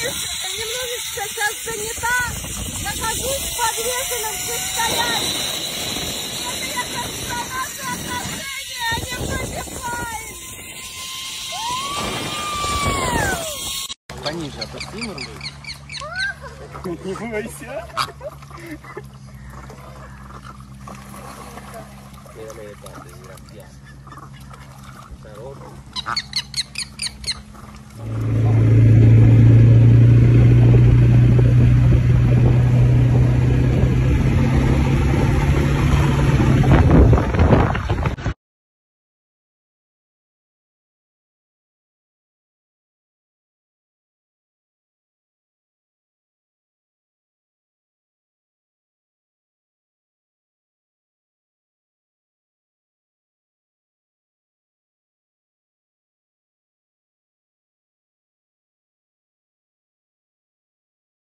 немножечко сейчас занята, нахожусь в подвешенном состоянии. Это я хочу на наши отношения, а не пробиваем. Пониже опусти нормально. Не бойся. Qué le pasa, desgraciado.